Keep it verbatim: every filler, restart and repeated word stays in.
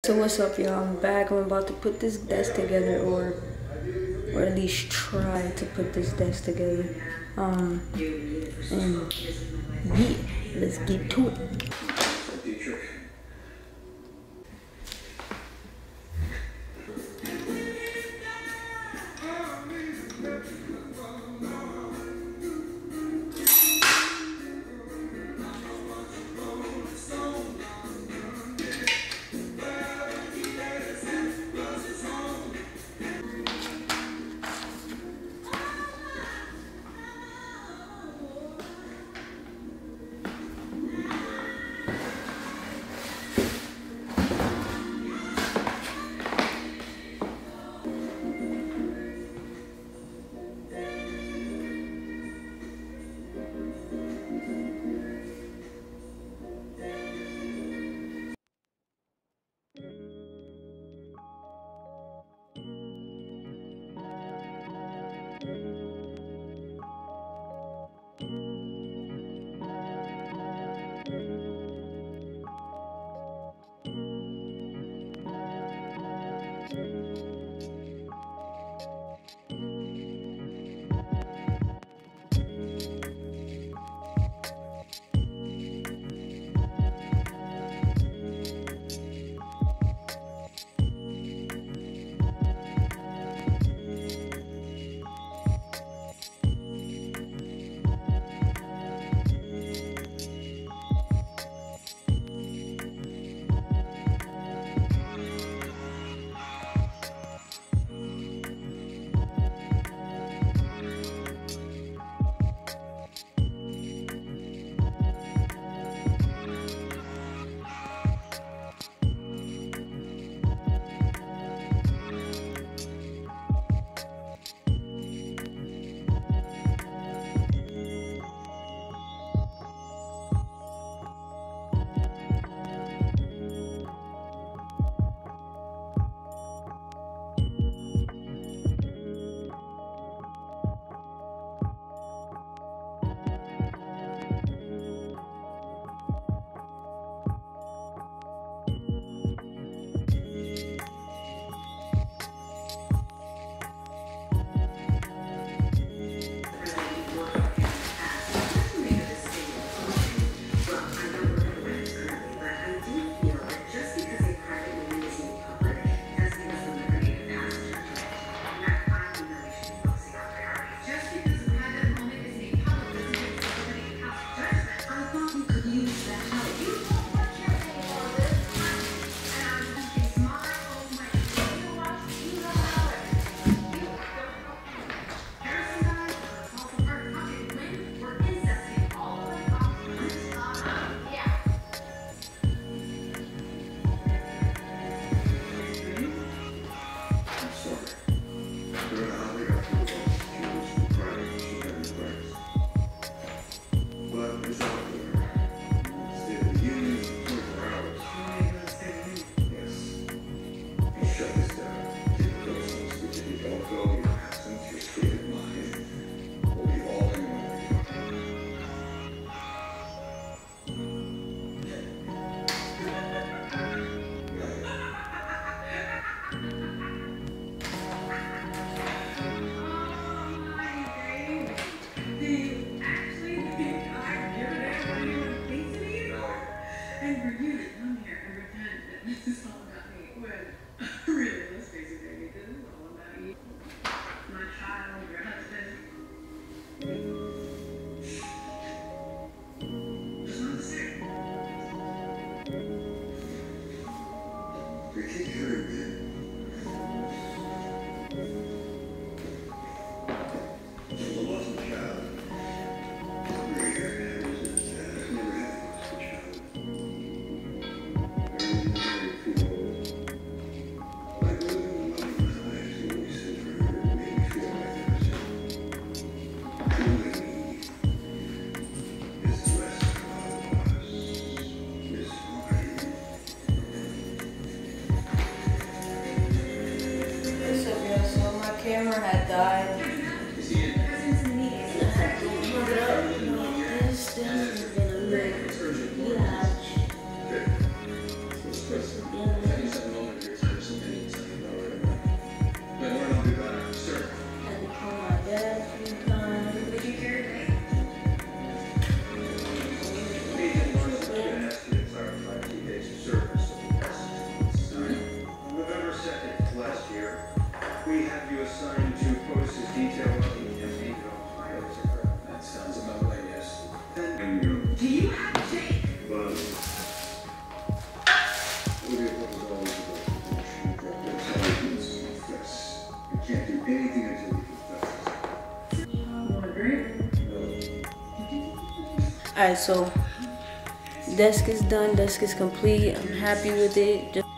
So what's up, y'all? I'm back. I'm about to put this desk together, or or at least try to put this desk together. Um, and yeah, let's get to it. Camera had died. Plug it up. No, this, this is gonna look huge. This is gonna Alright, so desk is done, desk is complete. I'm happy with it. Just